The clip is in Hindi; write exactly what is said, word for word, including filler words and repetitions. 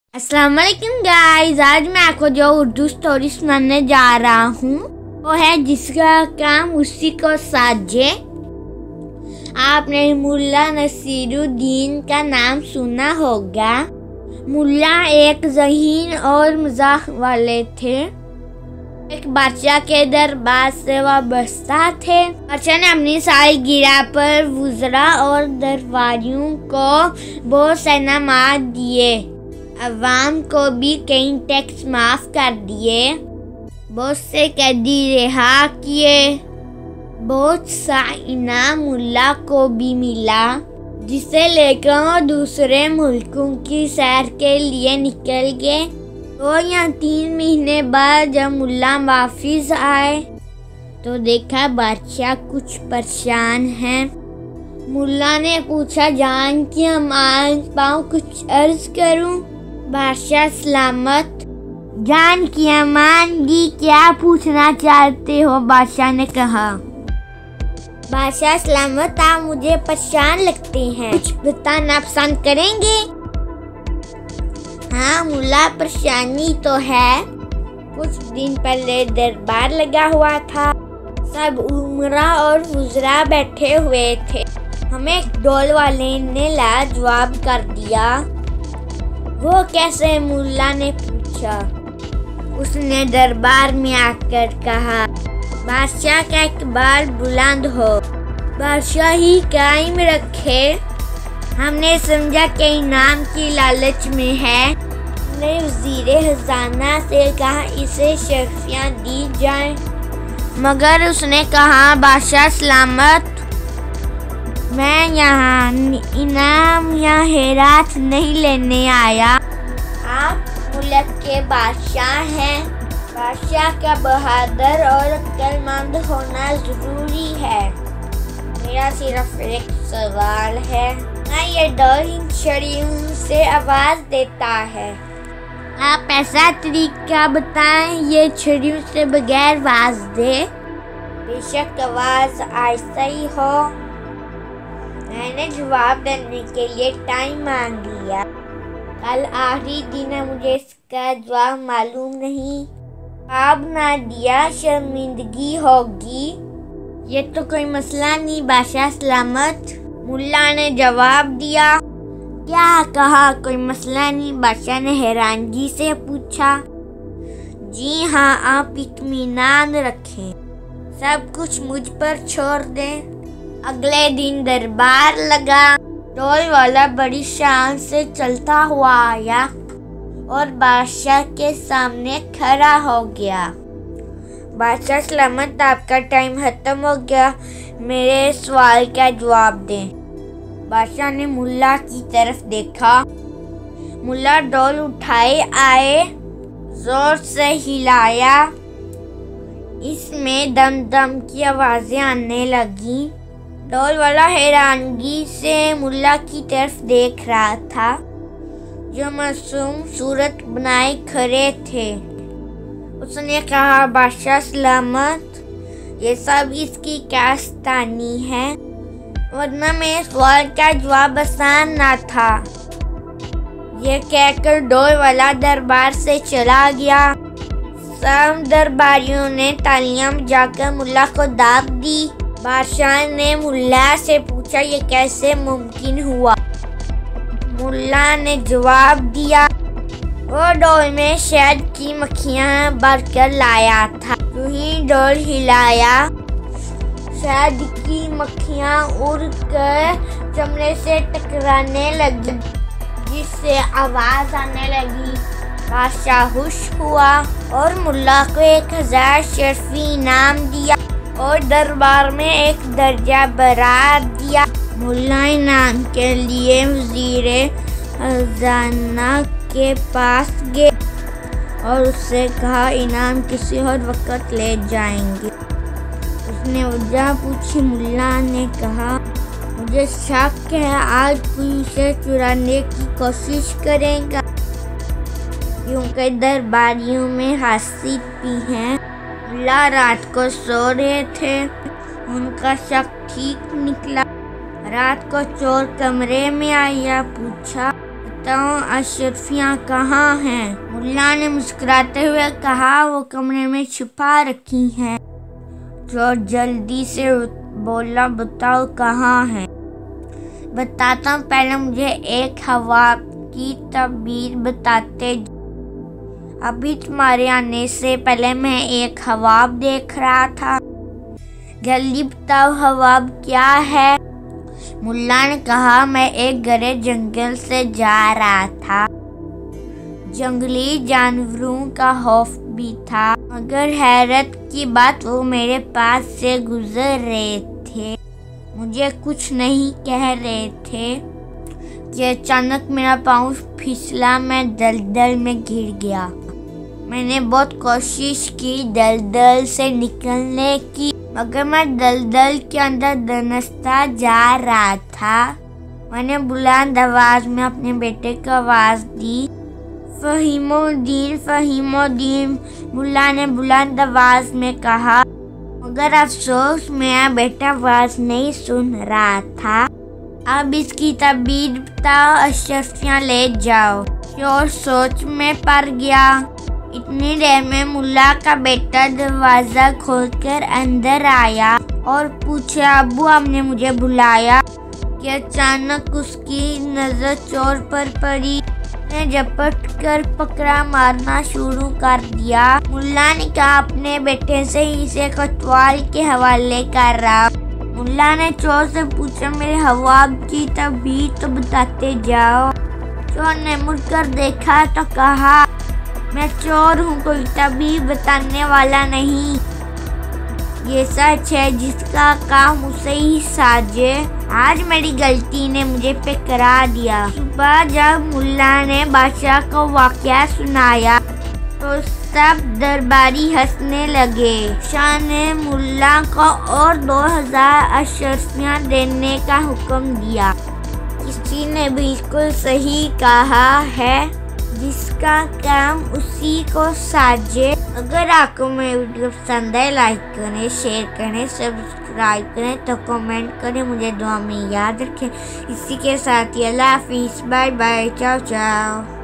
अस्सलाम वालेकुम गाइस, आज मैं आपको जो उर्दू स्टोरी सुनाने जा रहा हूँ वो है जिसका काम उसी को साजे। आपने मुल्ला नसीरुद्दीन का नाम सुना होगा। मुल्ला एक ज़हीन और मजाक वाले थे। एक बादशाह के दरबार से वाबस्ता थे। बादशाह ने अपनी सालगिरह पर वुज़रा और दरबारियों को बहुत से इनामात दिए। अवाम को भी कई टैक्स माफ कर दिए। बहुत से कैदी रिहा किए। बहुत सा इनाम मुल्ला को भी मिला, जिसे लेकर वो दूसरे मुल्कों की सैर के लिए निकल गए। दो या तीन महीने बाद जब मुल्ला वापिस आए तो देखा बादशाह कुछ परेशान है। मुल्ला ने पूछा, जान की अमान पाऊँ कुछ अर्ज करूं? बादशाह सलामत। जान की अमान जी, क्या पूछना चाहते हो? बादशाह ने कहा। बादशाह सलामत, आप मुझे परेशान लगते हैं, कुछ बताना पसंद करेंगे? हाँ मुल्ला, परेशानी तो है। कुछ दिन पहले दरबार लगा हुआ था। सब उमरा और वुज़रा बैठे हुए थे। हमें एक डोल वाले ने लाजवाब कर दिया। वो कैसे? मुल्ला ने पूछा। उसने दरबार में आकर कहा, बादशाह का इकबाल बुलंद हो, बादशाह ही कायम रखे। हमने समझा कि इनाम की लालच में है। हमने वज़ीरे खजाना से कहा इसे शर्फियाँ दी जाएं, मगर उसने कहा, बादशाह सलामत, मैं यहाँ इनाम या हेरात नहीं लेने आया। आप मुल्क के बादशाह हैं। बादशाह का बहादुर और अक्लमंद होना ज़रूरी है। मेरा सिर्फ एक सवाल है। मैं ये डोल इन छड़ियों से आवाज़ देता है। आप ऐसा तरीका बताएं ये छड़ियों से बगैर आवाज़ दे। बेशक आवाज़ ऐसा ही हो। मैंने जवाब देने के लिए टाइम मांग लिया। कल आखिरी दिन है, मुझे इसका जवाब मालूम नहीं। जवाब ना दिया शर्मिंदगी होगी। ये तो कोई मसला नहीं बादशाह सलामत। मुल्ला ने जवाब दिया। क्या कहा? कोई मसला नहीं? बादशाह ने हैरानगी से पूछा। जी हाँ, आप इत्मीनान रखें, सब कुछ मुझ पर छोड़ दें। अगले दिन दरबार लगा। डोल वाला बड़ी शान से चलता हुआ आया और बादशाह के सामने खड़ा हो गया। बादशाह सलामत, आपका टाइम खत्म हो गया, मेरे सवाल का जवाब दें। बादशाह ने मुल्ला की तरफ देखा। मुल्ला डोल उठाए आए, जोर से हिलाया। इसमें दम दम की आवाजें आने लगी। डोल वाला हैरानगी से मुल्ला की तरफ देख रहा था, जो मासूम सूरत बनाए खड़े थे। उसने कहा, बादशाह सलामत, ये सब इसकी कास्तानी है, वरना मेरे सवाल का जवाब आसान ना था। ये कहकर डोल वाला दरबार से चला गया। सब दरबारियों ने तालियां बजाकर मुल्ला को दाब दी। बादशाह ने मुल्ला से पूछा, ये कैसे मुमकिन हुआ? मुल्ला ने जवाब दिया, वो डोल में शहद की मक्खियाँ भरकर लाया था। जो ही डोल हिलाया, शहद की मक्खियाँ उड़कर चमड़े से टकराने लगी, जिससे आवाज़ आने लगी। बादशाह खुश हुआ और मुल्ला को एक हजार शर्फी इनाम दिया और दरबार में एक दर्जा बरात दिया। मुल्ला इनाम के लिए वज़ीरे खजाना के पास गए और उससे कहा, इनाम किसी और वक्त ले जाएंगे। उसने वजह पूछी। मुल्ला ने कहा, मुझे शक है आज कोई उसे चुराने की कोशिश करेगा, क्योंकि दरबारियों में हसीद भी हैं। मुल्ला रात को सो रहे थे। उनका शक ठीक निकला। रात को चोर कमरे में आया, पूछा, बताओ अशरफियाँ कहाँ हैं? मुल्ला ने मुस्कुराते हुए कहा, वो कमरे में छुपा रखी हैं। चोर जल्दी से बोला, बताओ कहाँ हैं? बताता हूँ, पहले मुझे एक हवा की तबीर बताते। अभी तुम्हारे आने से पहले मैं एक हवाब देख रहा था। जल्दी बताओ हवाब क्या है? मुल्ला ने कहा, मैं एक गहरे जंगल से जा रहा था। जंगली जानवरों का खौफ भी था, मगर हैरत की बात वो मेरे पास से गुजर रहे थे, मुझे कुछ नहीं कह रहे थे कि अचानक मेरा पाँव फिसला, मैं दलदल में गिर गया। मैंने बहुत कोशिश की दलदल से निकलने की, मगर मैं दलदल के अंदर दनसता जा रहा था। मैंने बुलंद आवाज में अपने बेटे को आवाज दी, फहीमुद्दीन, फहीमुद्दीन। मुल्ला ने बुलंद आवाज में कहा, मगर अफसोस मेरा बेटा आवाज नहीं सुन रहा था। अब इसकी तबीर बताओ, अशरफियाँ ले जाओ। चोर सोच में पड़ गया। इतनी देर में मुल्ला का बेटा दरवाजा खोलकर अंदर आया और पूछा, अब्बू आपने मुझे बुलाया? कि अचानक उसकी नजर चोर पर पड़ी। ने झपट कर पकड़ा मारना शुरू कर दिया। मुल्ला ने कहा, अपने बेटे से इसे कोतवाल के हवाले कर रहा। मुल्ला ने चोर से पूछा, मेरे हवाब की तबीर तो बताते जाओ। चोर ने मुड़कर देखा तो कहा, मैं चोर हूँ, कोई तबीर बताने वाला नहीं। ये सच है, जिसका काम उसे ही साजे। आज मेरी गलती ने मुझे पकड़ा दिया। सुबह जब मुल्ला ने बादशाह को वाकया सुनाया तो सब दरबारी हंसने लगे। शाह ने मुल्ला को और दो हजार अशरफियाँ देने का हुक्म दिया। किसी ने बिल्कुल सही कहा है, जिसका काम उसी को साजे। अगर आपको मेरी वीडियो पसंद है, लाइक करें, शेयर करें, सब्सक्राइब करें, तो कमेंट करें, मुझे दुआ में याद रखें। इसी के साथ ही अल्लाह हाफिज़, बाय बाय, चाओ चाओ।